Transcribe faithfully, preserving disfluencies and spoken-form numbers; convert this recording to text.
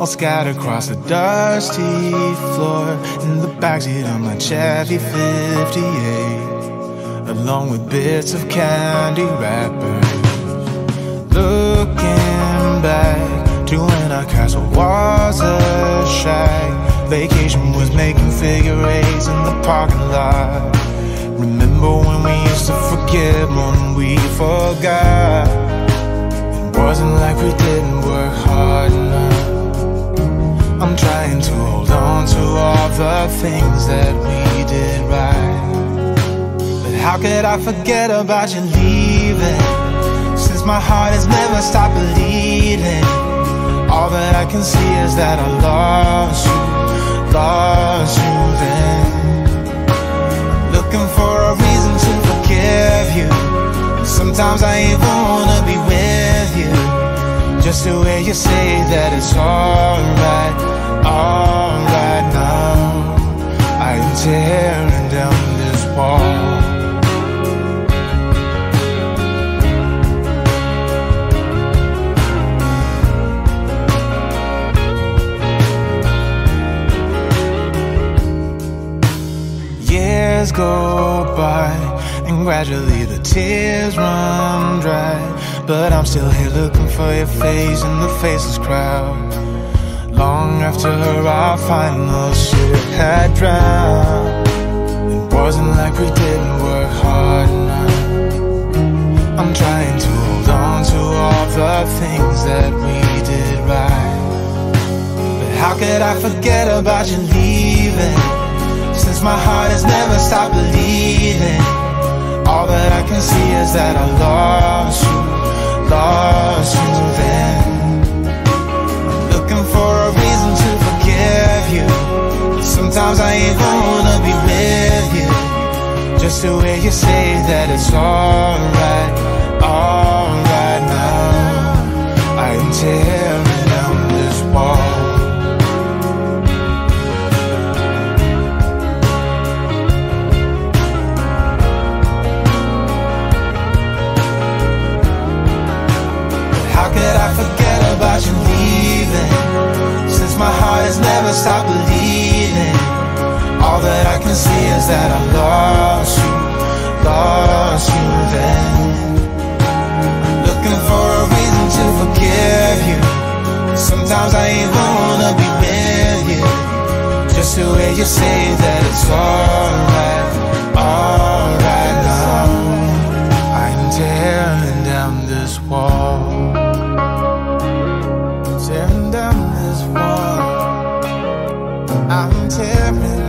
scattered across the dusty floor, in the backseat of my Chevy fifty-eight, along with bits of candy wrappers. Looking back to when our castle was a shack, vacation was making figure eights in the parking lot. Remember when we used to forget more than we forgot? It wasn't like we didn't work hard enough. I'm trying to hold on to all the things that we did right. But how could I forget about you leaving, since my heart has never stopped bleeding? All that I can see is that I lost you, lost you then. I'm looking for a reason to forgive you, and sometimes I even wanna be with you, just to hear you say that it's alright, alright now. I am tearing down this wall. Years go by, and gradually the tears run dry, but I'm still here looking for your face in the faceless crowd. Long after our final ship had drowned, it wasn't like we didn't work hard enough. I'm trying to hold on to all the things that we did right. But how could I forget about you leaving, since my heart has never stopped bleeding? All that I can see is that I lost you, lost you then. I'm looking for a reason to forgive you, sometimes I even wanna be with you, just to hear you say that it's alright, alright now. I am tearing down this wall. About you leaving, since my heart has never stopped bleeding. All that I can see is that I lost you, lost you then. I'm looking for a reason to forgive you, sometimes I even wanna be with you, just to hear you say that it's alright, alright now. I'm tearing down this wall, tearing down this wall. I'm tearing